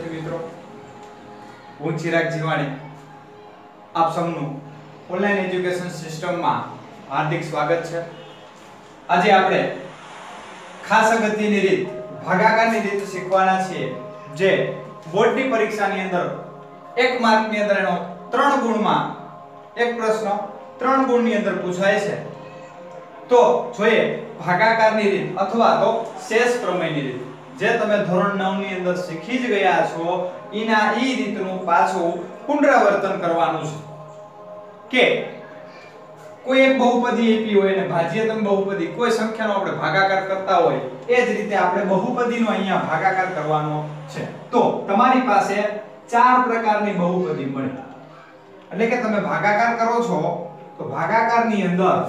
વિદ્યાર્થી મિત્રો, હું ચિરાગ જીવાણી આપ સૌનું ઓનલાઈન એજ્યુકેશન સિસ્ટમમાં હાર્દિક સ્વાગત છે। આજે આપણે ખાસ અગત્યની રીત ભાગાકારની રીત શીખવાના છીએ, જે બોર્ડની પરીક્ષાની અંદર 1 માર્કની અંદર એનો 3 ગુણમાં એક પ્રશ્ન 3 ગુણની અંદર પૂછાય છે। તો જોઈએ ભાગાકારની રીત અથવા તો શેષ પ્રમેયની રીત, જે તમે ધોરણ 9 ની અંદર શીખી જ ગયા છો। ઈ રીતનું પાછું પુનરાવર્તન કરવાનું છે કે કોઈ એક બહુપદી આપી હોય અને ભાજ્યતમ બહુપદી કોઈ સંખ્યાનો આપણે ભાગાકાર કરતા હોય, એ જ રીતે આપણે બહુપદીનો અહીંયા ભાગાકાર કરવાનો છે। તો તમારી પાસે 4 પ્રકારની બહુપદી મળે, એટલે કે તમે ભાગાકાર કરો છો તો ભાગાકારની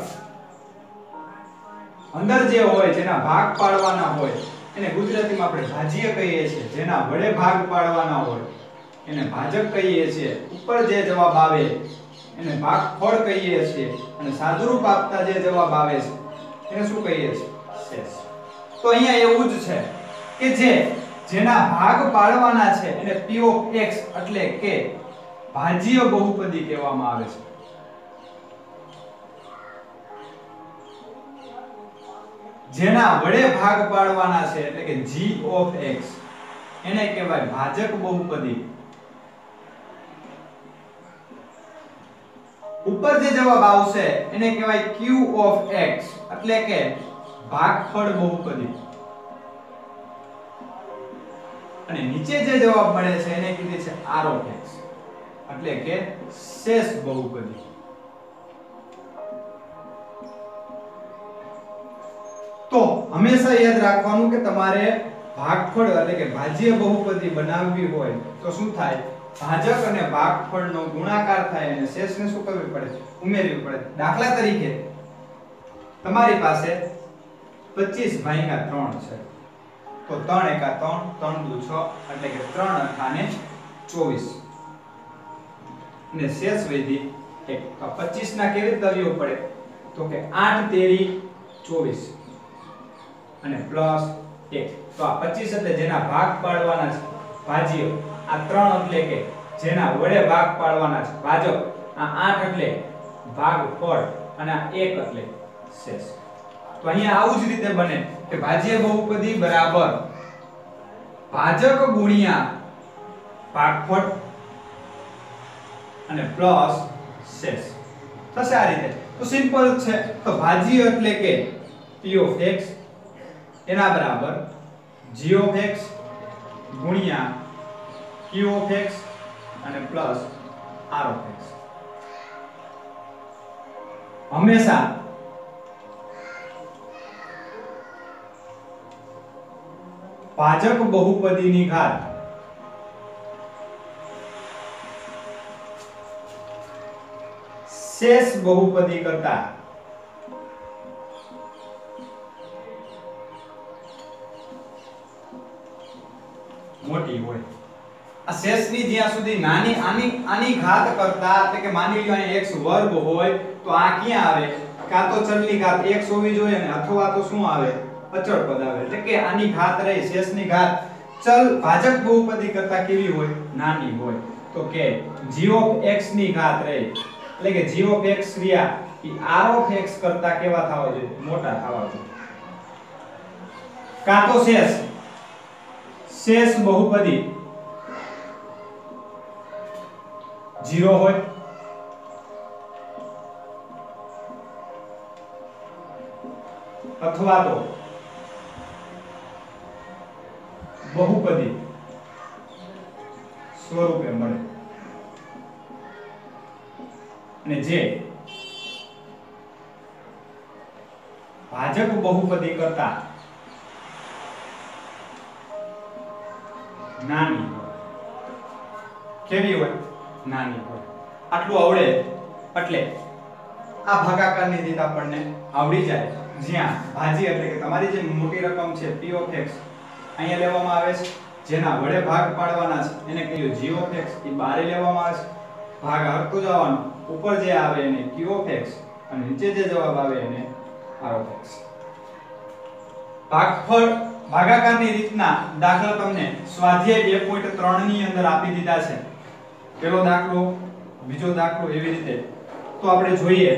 અંદર જે હોય, જેના ભાગ પાડવાના હોય, એને ગુજરાતીમાં આપણે ભાજ્ય કહીએ છીએ। જેના વડે ભાગ પાડવાના હોય એને ભાજક કહીએ છીએ। ઉપર જે જવાબ આવે એને ભાગફળ કહીએ છીએ, અને સાદુરૂપ આપતા જે જવાબ આવે છે એને શું કહીએ છીએ? શેષ। તો અહીંયા એવું જ છે કે જેના ભાગ પાડવાના છે એને p of x એટલે કે ભાજ્ય બહુપદી કહેવામાં આવે છે। જેના વડે ભાગ પાડવાના છે એટલે કે g of x એને કહેવાય ભાજક બહુપદી। ઉપર જે જવાબ આવશે એને કહેવાય q of x એટલે કે ભાગફળ બહુપદી, અને નીચે જે જવાબ મળે છે એને કીધી છે r of x એટલે કે શેષ બહુપદી। તો હંમેશા યાદ રાખવાનું કે તમારે ભાગફળ એટલે કે ભાજ્ય બહુપદી બનાવવી હોય તો શું થાય? ભાજક અને ભાગફળનો ગુણાકાર થાય અને શેષને શું કરવી પડે? ઉમેરવી પડે। દાખલા તરીકે તમારી પાસે 25 ભાગ્યા 3 છે, તો 3 એકા 3 3 દુ 6 એટલે કે 3 અખાને 24 અને શેષ વૈધી 1। તો 25 ના કેવી રીતે અવયવ પડે? તો કે 8 તેરી 24 અને પ્લસ 1। તો આ 25 એટલે જેના ભાગ પાડવાના છે ભાજ્ય, આ 3 એટલે કે જેના વડે ભાગ પાડવાના છે ભાજક, આ 8 એટલે ભાગફળ, અને આ 1 એટલે શેષ। તો અહીંયા આવું જ રીતે બને કે ભાજ્ય બહુપદી બરાબર ભાજક ગુણ્યા ભાગફળ અને પ્લસ શેષ થશે આ રીતે। તો સિમ્પલ છે। તો ભાજ્ય એટલે કે p of x એના બરાબર g of x ગુણ્યા q of x અને પ્લસ r of x। હંમેશા ભાજક બહુપદીની ઘાત શેષ બહુપદી કરતા મોટી હોય। આ શેષની જ્યાં સુધી નાની આની ઘાત કરતા, એટલે કે માની લ્યો અહીં x વર્ગ હોય તો આ ક્યાં આવે? કાં તો ચલની ઘાત x હોવી જોઈએ ને, અથવા તો શું આવે? અચળ પદ આવે। એટલે કે આની ઘાત રહી, શેષની ઘાત ચલ ભાજક બહુપદી કરતા કેવી હોય? નાની હોય। તો કે g of x ની ઘાત રહી, એટલે કે g of x રહ્યા ઈ r of x કરતા કેવા થવા જોઈએ? મોટા થવા જોઈએ। કાં તો શેષ બહુપદી 0 હોય, અથવા તો બહુપદી સ્વરૂપે મળે, અને જે ભાજક બહુપદી કરતા નાની હોય। કેવી હોય? નાની હોય। આટલું આવડે એટલે આ ભાગાકારની રીત આપણને આવડી જાય, જ્યાં ભાજ્ય એટલે કે તમારી જે મોટી રકમ છે p of x અહીંયા લેવામાં આવે છે, જેના વડે ભાગ પાડવાના છે એને કહીએ g of x, એ બારે લેવામાં આવે છે, ભાગ હરતો જવાનો, ઉપર જે આવે એને q of x અને નીચે જે જવાબ આવે એને r of x। ભાગફળ ભાગાકારની રીતના દાખલા તમને સ્વાધ્યાય 2.3 ની અંદર આપી દીધા છે. પેલો દાખલો, બીજો દાખલો, એવી રીતે. તો આપણે જોઈએ.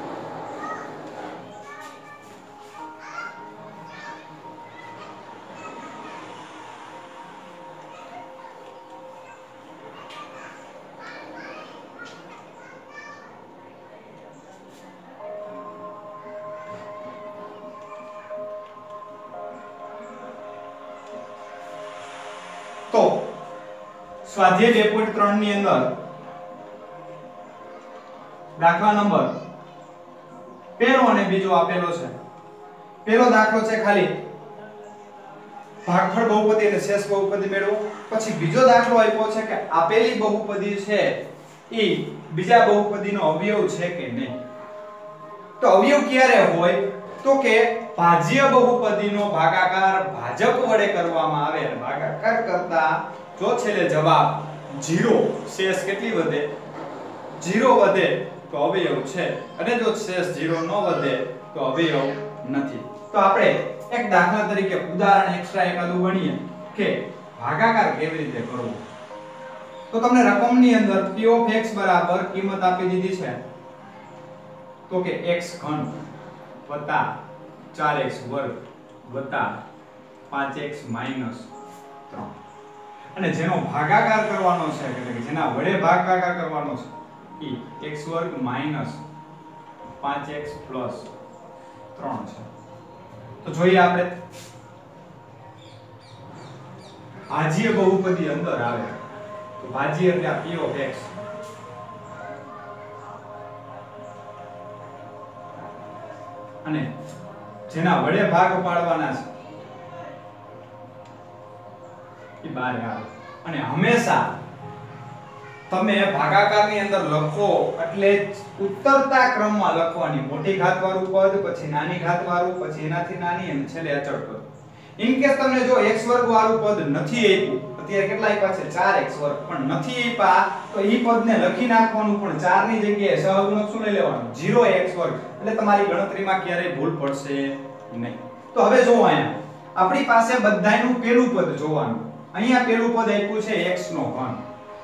તો સ્વાધ્યાય 2.3 ની અંદર દાખલા નંબર પહેલો અને બીજો આપેલો છે. પહેલો દાખલો છે ખાલી ભાગફળ બહુપદી અને શેષ બહુપદી મેળવો. પછી બીજો દાખલો આપ્યો છે કે આપેલી બહુપદી છે એ બીજા બહુપદીનો અવયવ છે કે નહીં. તો અવયવ ક્યારે હોય? તો કે ભાજ્ય બહુપદીનો ભાગાકાર ભાજક વડે કરવામાં આવે. ભાગાકાર કરતા જો છેલ્લે જવાબ 0, શેષ કેટલી વધે? 0 વધે તો અવયવ છે, અને જો શેષ 0 ન વધે તો અવયવ નથી. તો આપણે એક દાખલા તરીકે ઉદાહરણ એક્સ્ટ્રા એકાદું ગણીએ કે ભાગાકાર કેવી રીતે કરવો. તો તમને રકમની અંદર p of x બરાબર કિંમત આપી દીધી છે, તો કે x ઘન વત્તા 4x વર્ગ વત્તા 5x માઈનસ 3, અને જેનો ભાગાકાર કરવાનો છે, એટલે કે જેના વડે ભાગાકાર કરવાનો છે એ x વર્ગ માઈનસ 5x પ્લસ 3 છે. તો જોઈએ આપણે ભાજ્ય બહુપદી અંદર આવે તો ભાજ્ય એટલે આ p of x અને જેના વડે ભાગ પાડવાના છે એ બહાર આવે. અને હંમેશા તમે ભાગાકારની અંદર લખો એટલે ઉત્તરતા ક્રમમાં લખવાની. મોટી ઘાત વાળું પદ, પછી નાની ઘાત વાળું, પછી એનાથી નાની, અને છેલ્લે અચળ પદ. ઇન કેસ તમને જો x વર્ગ વાળું પદ નથી આપ્યું, અત્યારે કેટલા આપ્યા છે? 4x વર્ગ, પણ નથી આપ્યા તો ઈ પદને લખી નાખવાનું, પણ 4 ની જગ્યાએ સહગુણક શું લઈ લેવાનું? 0x વર્ગ. એટલે તમારી ગણતરીમાં ક્યારેય ભૂલ પડશે નહીં. તો હવે જો અહીંયા આપણી પાસે બધાયનું પહેલું પદ જોવાનું. અહીંયા પહેલું પદ આપ્યું છે x નો ઘન,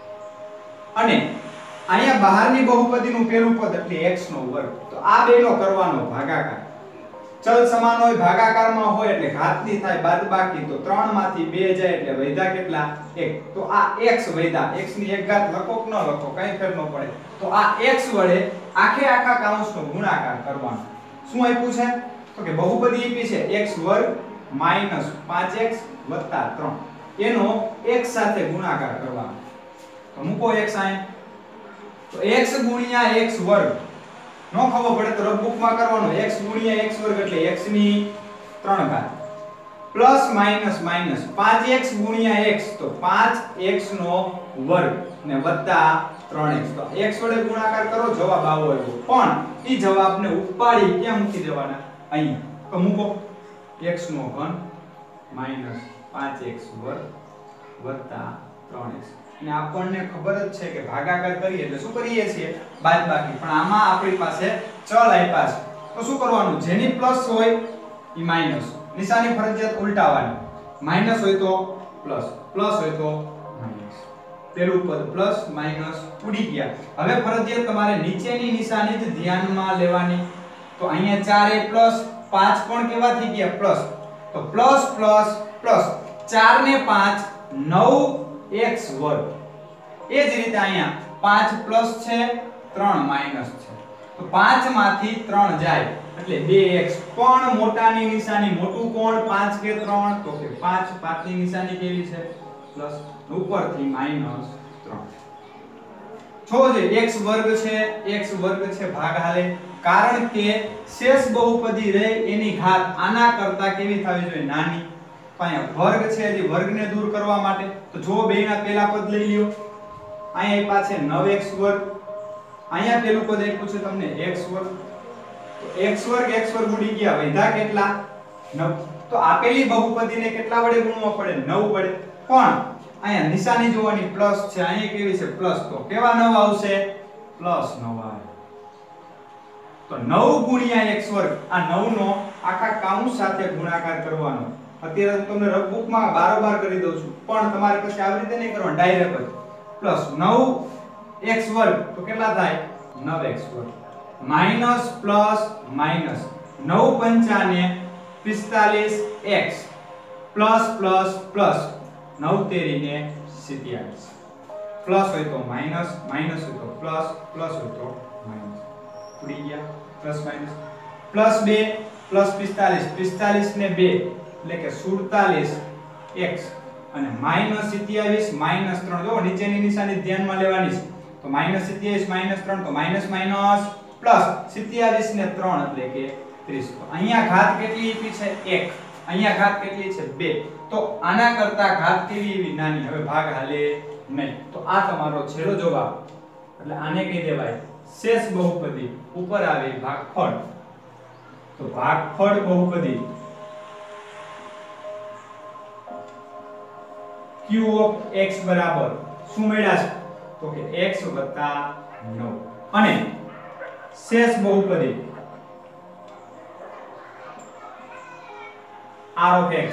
અને અહીંયા બહારની બહુપદીનું પહેલું પદ એટલે x નો વર્ગ. તો આ બેનો કરવાનો ભાગાકાર. ચલ સમાન હોય, ભાગાકારમાં હોય એટલે ઘાતની થાય બાદબાકી. તો 3 માંથી 2 જાય એટલે વૈધા કેટલા? 1. તો આ x વૈધા. x ની એક ઘાત લખો કે ન લખો કઈ ફેર ન પડે. તો આ x વડે આખે આખા કૌંસનો ગુણાકાર કરવાનો. શું આપ્યું છે? તો કે બહુપદી આપી છે x વર્ગ માઈનસ 5x વત્તા 3, એનો x સાથે ગુણાકાર કરવાનો. તો મૂકો x અહીં. તો x ગુણ્યા x વર્ગ નો ખબર પડે તો રફબુકમાં કરવાનો. x ગુણ્યા x વર્ગ એટલે x ની 3 ઘાત પ્લસ માઈનસ માઈનસ 5x ગુણ્યા x તો 5x નો વર્ગ ને વત્તા 3x. તો x વડે ગુણાકાર કરો, જવાબ આવો આવ્યો. પણ ઈ જવાબને ઉપાડી ક્યાં મૂકી દેવાના? અહીં. તો મૂકો x નો ઘન માઈનસ 5x વર્ગ વત્તા 3x. અને આપણને ખબર જ છે કે ભાગાકાર કરીએ એટલે શું કરીએ છીએ? બાદબાકી. પણ આમાં આપણી પાસે ચલ આપ્યા છે તો શું કરવાનું? જેની પ્લસ હોય ઈ માઈનસ. નિશાની ફરજિયાત ઉલટાવાની. માઈનસ હોય તો પ્લસ, પ્લસ હોય તો માઈનસ. પેલું પદ પ્લસ માઈનસ ઉડી ગયા. હવે ફરજિયાત તમારે નીચેની નિશાની જ ધ્યાનમાં લેવાની. તો અહીંયા 4 એ પ્લસ, 5 પણ કેવા થઈ ગયા? પ્લસ. તો પ્લસ પ્લસ પ્લસ 4 ને 5 9x વર્ગ. એ જ રીતે અહીંયા 5 પ્લસ છે, 3 માઈનસ છે. તો 5 માંથી 3 જાય એટલે 2x. પણ મોટાની નિશાની મોટું કોણ? 5 કે 3? તો કે 5. 5 ની નિશાની કેવી છે? પ્લસ. ઉપરથી માઈનસ 3. છો જે x વર્ગ છે ભાગ હાલે. કારણ કે શેષ બહુપદી રહે એની ઘાત આના કરતા કેવી થવી જોઈએ? નાની. અહીંયા વર્ગ છે એટલે વર્ગને દૂર કરવા માટે તો જો બેના પહેલા પદ લઈ લ્યો. અહીંયા આપ્યા છે 9x વર્ગ, અહીંયા પહેલું પદ આપ્યું છે તમને x વર્ગ. તો x વર્ગ ઉડી ગયા, વૈધા કેટલા? 9. તો આપેલી બહુપદીને કેટલા વડે ગુણવા પડે? 9 વડે. પણ અહીંયા નિશાની જોવાની પ્લસ છે, અહીંયા કેવી છે? પ્લસ. તો કેવા 9 આવશે? પ્લસ 9 આવે. તો 9 ગુણ્યા x વર્ગ, આ 9 નો આખા કૌંસ સાથે ગુણાકાર કરવાનો. અત્યારે હું તમને રફ બુકમાં બારોબાર કરી દઉં છું, પણ તમારે પછી આવી રીતે નહીં કરવાનું, ડાયરેક્ટ જ પ્લસ 9x વર્ગ તો કેટલા થાય 9x વર્ગ માઈનસ પ્લસ માઈનસ 9 પંચાને 45x પ્લસ પ્લસ પ્લસ 9 તેરીને 27 પ્લસ હોય તો માઈનસ, માઈનસ હોય તો પ્લસ, પ્લસ હોય તો માઈનસ. ઉડી ગયા પ્લસ માઈનસ. પ્લસ 2 પ્લસ 45, 45 ને 2 એટલે કે 47x અને માઈનસ 27 માઈનસ 3. જો નીચેની નિશાની ધ્યાનમાં લેવાની છે. તો માઈનસ 27 માઈનસ 3 તો માઈનસ માઈનસ પ્લસ 27 ને 3 એટલે કે 30. તો અહીંયા ઘાત કેટલી આપી છે 1, અહીંયા ઘાત કેટલી છે 2. તો આના કરતા ઘાત કેવી એવી નાની, હવે ભાગ હાલે નહીં. તો આ તમારો છેલ્લો જવાબ, એટલે આને કહી દેવાય શેષ બહુપદી ઉપર આવે ભાગફળ. તો ભાગફળ બહુપદી q of x બરાબર શું મળ્યા છે તો કે x + 9 અને શેષ બહુપદી r of x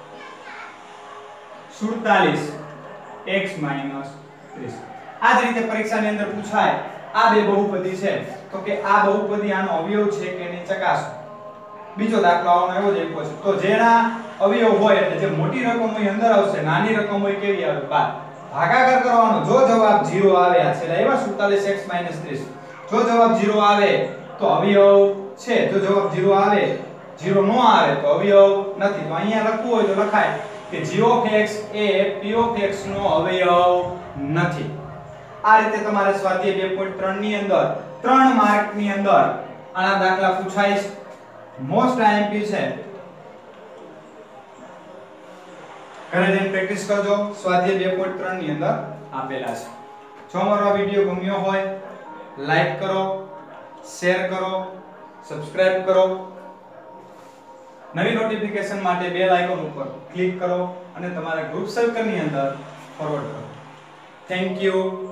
47x - 30. આ જ રીતે પરીક્ષાની અંદર પૂછાય આ બે બહુપદી છે તો કે આ બહુપદી આનો અવયવ છે કે નહીં ચકાસો. બીજો દાખલો આનો એવો જ આપ્યો છે, તો જેના અવયવ હોય એટલે જે મોટી રકમ હોય અંદર આવશે, નાની રકમ હોય કેવી આવે બાદ. ભાગાકાર કરવાનો, જો જવાબ 0 આવે આ છેલ્લા એવા 47x - 30. જો જવાબ 0 આવે તો અવયવ છે, જો જવાબ 0 આવે, 0 નો આવે તો અવયવ નથી. તો અહીંયા લખવું હોય તો લખાય કે g of x A p of x નો અવયવ નથી. આ રીતે તમારે સ્વાધ્યાય 2.3 ની અંદર 3 માર્ક ની અંદર આના દાખલા પૂછાય છે. મોસ્ટ આઈએમપી છે, ઘરે જઈને પ્રેક્ટિસ કરજો. સ્વાધ્યાય 2.3 ની અંદર આપેલા છે. જો અમારો આ વિડિયો ગમ્યો હોય લાઈક કરો, શેર કરો, સબસ્ક્રાઇબ કરો. નવી નોટિફિકેશન માટે બેલ આઇકોન ઉપર ક્લિક કરો અને તમારા ગ્રુપ સર્કલ ની અંદર ફોરવર્ડ કરો. Thank you.